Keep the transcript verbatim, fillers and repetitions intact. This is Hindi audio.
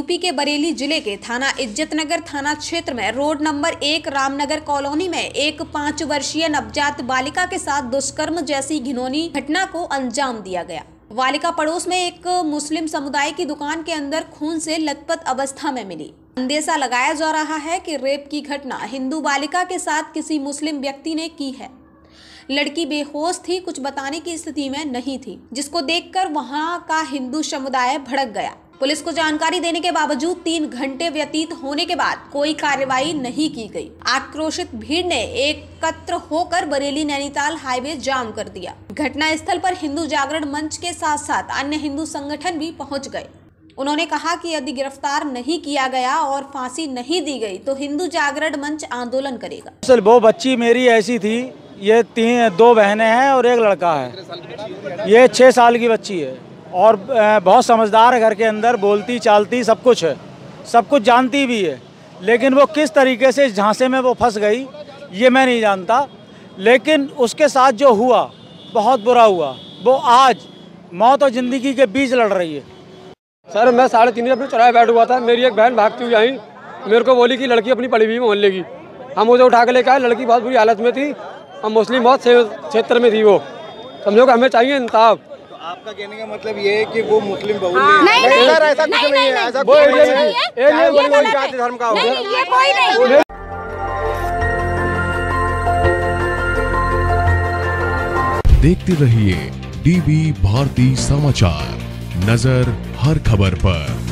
यूपी के बरेली जिले के थाना इज्जतनगर थाना क्षेत्र में रोड नंबर एक रामनगर कॉलोनी में एक पाँच वर्षीय नवजात बालिका के साथ दुष्कर्म जैसी घिनौनी घटना को अंजाम दिया गया। बालिका पड़ोस में एक मुस्लिम समुदाय की दुकान के अंदर खून से लथपथ अवस्था में मिली। अंदेशा लगाया जा रहा है कि रेप की घटना हिंदू बालिका के साथ किसी मुस्लिम व्यक्ति ने की है। लड़की बेहोश थी, कुछ बताने की स्थिति में नहीं थी, जिसको देखकर वहां का हिंदू समुदाय भड़क गया। पुलिस को जानकारी देने के बावजूद तीन घंटे व्यतीत होने के बाद कोई कार्रवाई नहीं की गई। आक्रोशित भीड़ ने एकत्र होकर बरेली नैनीताल हाईवे जाम कर दिया। घटना स्थल पर हिंदू जागरण मंच के साथ साथ अन्य हिंदू संगठन भी पहुंच गए। उन्होंने कहा कि यदि गिरफ्तार नहीं किया गया और फांसी नहीं दी गई तो हिंदू जागरण मंच आंदोलन करेगा। वो बच्ची मेरी ऐसी थी, ये तीन दो बहनें हैं और एक लड़का है। ये छः साल की बच्ची है और बहुत समझदार है, घर के अंदर बोलती चालती सब कुछ है, सब कुछ जानती भी है। लेकिन वो किस तरीके से इस झांसे में वो फंस गई ये मैं नहीं जानता, लेकिन उसके साथ जो हुआ बहुत बुरा हुआ। वो आज मौत और ज़िंदगी के बीच लड़ रही है। सर मैं साढ़े तीन बजे अपने चौराहे बैठ हुआ था, मेरी एक बहन भागती हुई आई, मेरे को बोली कि लड़की अपनी पड़ी हुई मोहल्ले की। हम उसे उठा के लेके आए, लड़की बहुत बुरी हालत में थी, हम मुस्लिम बहुत क्षेत्र में थी। वो समझो कि हमें चाहिए इंसाफ। तो आपका कहने का मतलब ये है कि वो मुस्लिम बहू नहीं, नहीं, नहीं, सर ऐसा कुछ नहीं है, ऐसा कोई नहीं जाति धर्म का होगा। देखते रहिए डीबी भारती समाचार, नजर हर खबर पर।